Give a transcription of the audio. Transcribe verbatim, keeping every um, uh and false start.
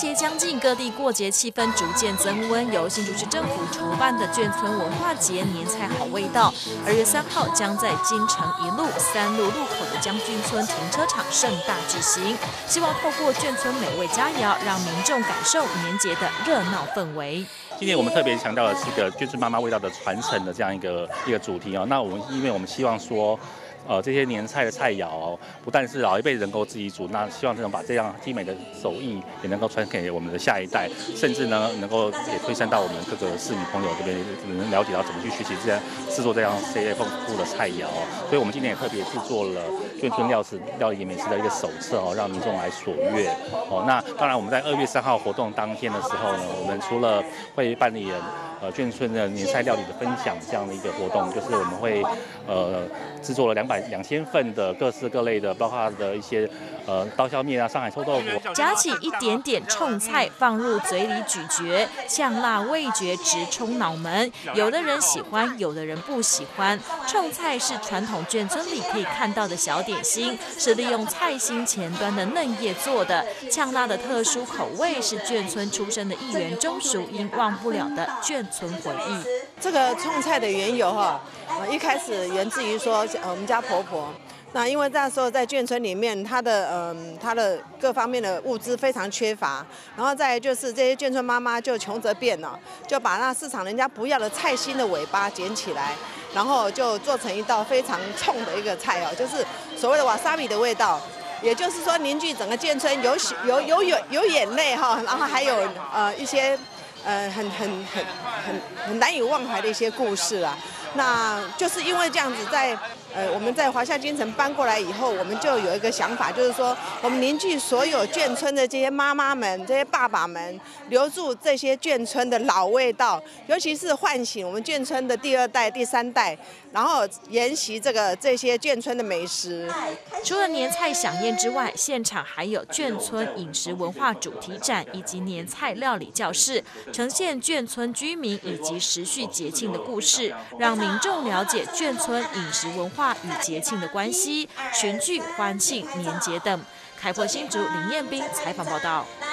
节将近，各地过节气氛逐渐增温。由新竹市政府筹办的眷村文化节年菜好味道，二月三号将在金城一路三路路口的将军村停车场盛大举行，希望透过眷村美味佳肴，让民众感受年节的热闹氛围。 今年我们特别强调的是一个眷村妈妈味道的传承的这样一个一个主题哦。那我们因为我们希望说。呃，这些年菜的菜肴、哦，不但是老一辈能够自己煮，那希望能把这样精美的手艺也能够传给我们的下一代，甚至呢，能够也推散到我们各个市民朋友这边，能了解到怎么去学习这样制作这样这些丰富的菜肴、哦。所以我们今年也特别制作了眷村料理料理美食的一个手册哦，让民众来索阅哦。那当然，我们在二月三号活动当天的时候呢，我们除了会办理呃眷村的年菜料理的分享这样的一个活动，就是我们会呃制作了两百两千份的各式各类的，包括的一些呃刀削面啊、上海臭豆腐， 夹起一点点冲菜放入嘴里咀嚼，呛辣味觉直冲脑门。有的人喜欢，有的人不喜欢。冲菜是传统眷村里可以看到的小点心，是利用菜心前端的嫩叶做的。呛辣的特殊口味是眷村出身的议员钟淑英忘不了的眷村回忆。 这个冲菜的缘由哈，呃，一开始源自于说，呃，我们家婆婆，那因为那时候在眷村里面，她的嗯，她的各方面的物资非常缺乏，然后再来就是这些眷村妈妈就穷则变了，就把那市场人家不要的菜心的尾巴捡起来，然后就做成一道非常冲的一个菜哦，就是所谓的瓦萨比的味道。也就是说，凝聚整个眷村有有有有有眼泪哈，然后还有呃一些。呃，很很很很很难以忘怀的一些故事啊，那就是因为这样子在，呃我们在华夏京城搬过来以后，我们就有一个想法，就是说我们凝聚所有眷村的这些妈妈们、这些爸爸们，留住这些眷村的老味道，尤其是唤醒我们眷村的第二代、第三代，然后沿袭这个这些眷村的美食。 除了年菜飨宴之外，现场还有眷村饮食文化主题展以及年菜料理教室，呈现眷村居民以及时序节庆的故事，让民众了解眷村饮食文化与节庆的关系，群聚欢庆年节等。开破新竹林彦斌采访报道。